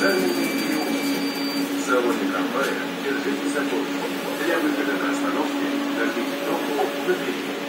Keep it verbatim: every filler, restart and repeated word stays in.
Дальний переулок. В салоне трамвая держитесь за корпус. Для выхода на остановке нажмите кнопку на двери.